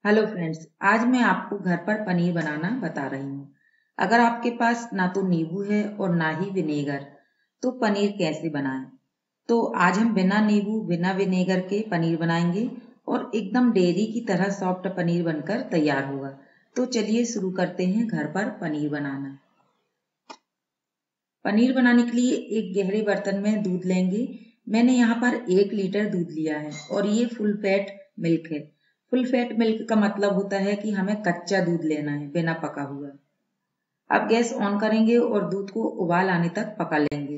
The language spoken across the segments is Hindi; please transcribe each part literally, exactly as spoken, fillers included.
हेलो फ्रेंड्स, आज मैं आपको घर पर पनीर बनाना बता रही हूँ। अगर आपके पास ना तो नींबू है और ना ही विनेगर, तो पनीर कैसे बनाएं? तो आज हम बिना नींबू बिना विनेगर के पनीर बनाएंगे और एकदम डेयरी की तरह सॉफ्ट पनीर बनकर तैयार होगा। तो चलिए शुरू करते हैं घर पर पनीर बनाना। पनीर बनाने के लिए एक गहरे बर्तन में दूध लेंगे। मैंने यहाँ पर एक लीटर दूध लिया है और ये फुल फैट मिल्क है। फुल फैट मिल्क का मतलब होता है कि हमें कच्चा दूध लेना है, बिना पका हुआ। अब गैस ऑन करेंगे और दूध को उबाल आने तक पका लेंगे।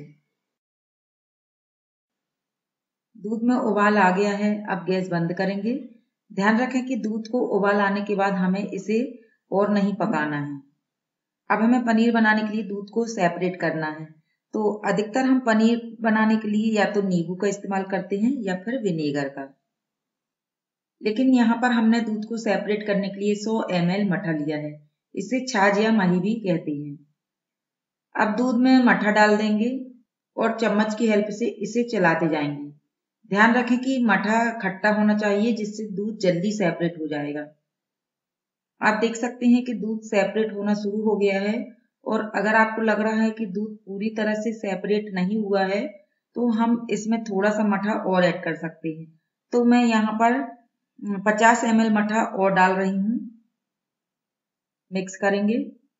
दूध में उबाल आ गया है, अब गैस बंद करेंगे। ध्यान रखें कि दूध को उबाल आने के बाद हमें इसे और नहीं पकाना है। अब हमें पनीर बनाने के लिए दूध को सेपरेट करना है। तो अधिकतर हम पनीर बनाने के लिए या तो नींबू का इस्तेमाल करते हैं या फिर विनेगर का। लेकिन यहाँ पर हमने दूध को सेपरेट करने के लिए सौ एम एल मठा लिया है। इसे छाछ या मही भी कहते हैं। अब दूध में मठा डाल देंगे और चम्मच की हेल्प से इसे चलाते जाएंगे। ध्यान रखें कि मठा खट्टा होना चाहिए, जिससे दूध जल्दी सेपरेट हो जाएगा। आप देख सकते हैं कि दूध सेपरेट होना शुरू हो गया है। और अगर आपको लग रहा है कि दूध पूरी तरह से सेपरेट नहीं हुआ है, तो हम इसमें थोड़ा सा मठा और ऐड कर सकते हैं। तो मैं यहाँ पर पचास एम एल मठा और डाल रही हूँ। मिक्स करेंगे।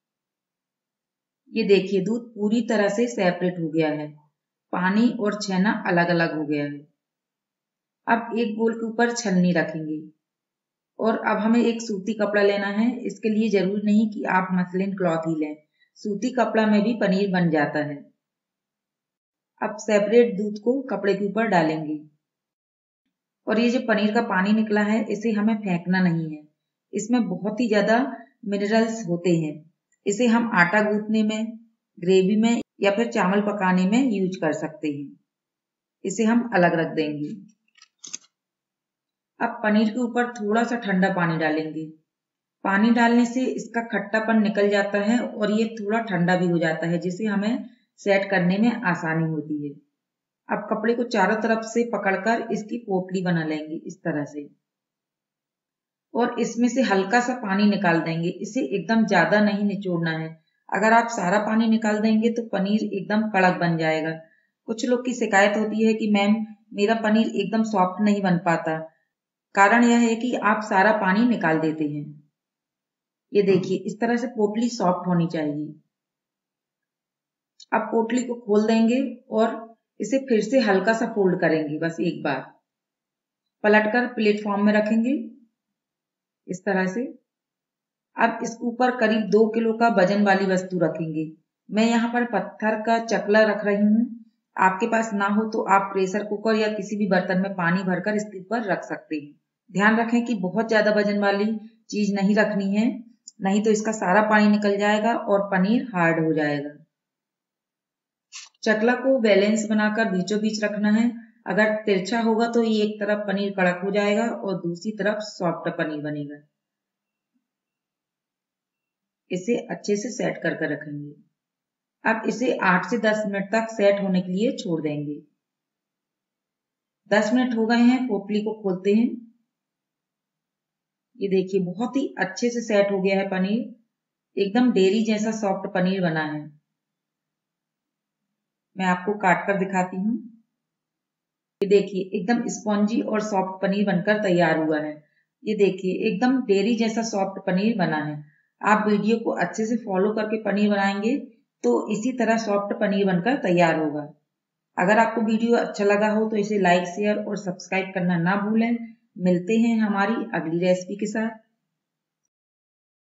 ये देखिए, दूध पूरी तरह से सेपरेट हो गया है। पानी और छेना अलग अलग हो गया है। अब एक बोल के ऊपर छलनी रखेंगे और अब हमें एक सूती कपड़ा लेना है। इसके लिए जरूरी नहीं कि आप मसलिन क्लॉथ ही लें, सूती कपड़ा में भी पनीर बन जाता है। अब सेपरेट दूध को कपड़े के ऊपर डालेंगे और ये जो पनीर का पानी निकला है, इसे हमें फेंकना नहीं है। इसमें बहुत ही ज्यादा मिनरल्स होते हैं। इसे हम आटा गूंथने में, ग्रेवी में या फिर चावल पकाने में यूज कर सकते हैं। इसे हम अलग रख देंगे। अब पनीर के ऊपर थोड़ा सा ठंडा पानी डालेंगे। पानी डालने से इसका खट्टापन निकल जाता है और ये थोड़ा ठंडा भी हो जाता है, जिससे हमें सेट करने में आसानी होती है। अब कपड़े को चारों तरफ से पकड़कर इसकी पोटली बना लेंगे इस तरह से और इसमें से हल्का सा पानी निकाल देंगे। इसे एकदम ज्यादा नहीं निचोड़ना है। अगर आप सारा पानी निकाल देंगे तो पनीर एकदम कड़क बन जाएगा। कुछ लोग की शिकायत होती है कि मैम, मेरा पनीर एकदम सॉफ्ट नहीं बन पाता। कारण यह है कि आप सारा पानी निकाल देते हैं। ये देखिए, इस तरह से पोटली सॉफ्ट होनी चाहिए। अब पोटली को खोल देंगे और इसे फिर से हल्का सा फोल्ड करेंगे, बस एक बार पलटकर प्लेटफॉर्म में रखेंगे इस तरह से। अब इसके ऊपर करीब दो किलो का वजन वाली वस्तु रखेंगे। मैं यहाँ पर पत्थर का चकला रख रही हूँ। आपके पास ना हो तो आप प्रेशर कुकर या किसी भी बर्तन में पानी भरकर इसके ऊपर रख सकते हैं। ध्यान रखें कि बहुत ज्यादा वजन वाली चीज नहीं रखनी है, नहीं तो इसका सारा पानी निकल जाएगा और पनीर हार्ड हो जाएगा। चकला को बैलेंस बनाकर बीचों बीच रखना है। अगर तिरछा होगा तो ये एक तरफ पनीर कड़क हो जाएगा और दूसरी तरफ सॉफ्ट पनीर बनेगा। इसे अच्छे से सेट करके रखेंगे। अब इसे आठ से दस मिनट तक सेट होने के लिए छोड़ देंगे। दस मिनट हो गए हैं, पोटली को खोलते हैं। ये देखिए, बहुत ही अच्छे से सेट हो गया है पनीर। एकदम डेयरी जैसा सॉफ्ट पनीर बना है। मैं आपको काट कर दिखाती हूँ। ये देखिए, एकदम स्पॉन्जी और सॉफ्ट पनीर बनकर तैयार हुआ है। ये देखिए, एकदम डेयरी जैसा सॉफ्ट पनीर बना है। आप वीडियो को अच्छे से फॉलो करके पनीर बनाएंगे तो इसी तरह सॉफ्ट पनीर बनकर तैयार होगा। अगर आपको वीडियो अच्छा लगा हो तो इसे लाइक, शेयर और सब्सक्राइब करना ना भूलें। मिलते हैं हमारी अगली रेसिपी के साथ।